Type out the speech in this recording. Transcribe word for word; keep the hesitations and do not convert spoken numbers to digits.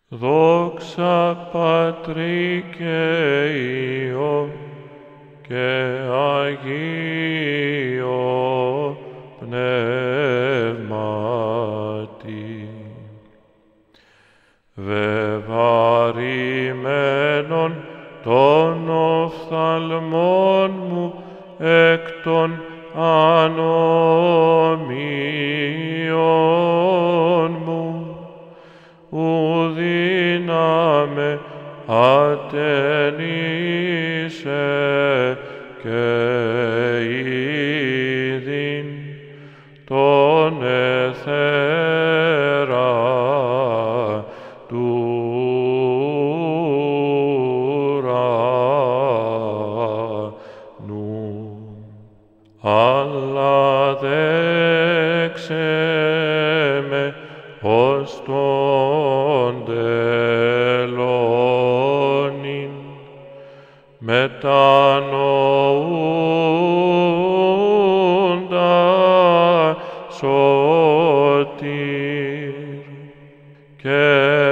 Δόξα Πατρί και Υιό και Αγίο Πνεύματι. Βεβαρημένον των οφθαλμών μου εκ των ανομίων μου, ου δύναμε ατενίσε και είδην τον εθέρα του ουρανού. Αλλά δέξε με ως τον τελώνην μετανοούντα σωτήρ και